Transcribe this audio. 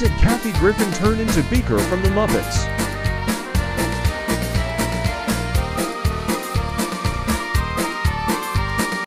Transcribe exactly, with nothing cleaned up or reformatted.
did Kathy Griffin turn into Beaker from the Muppets?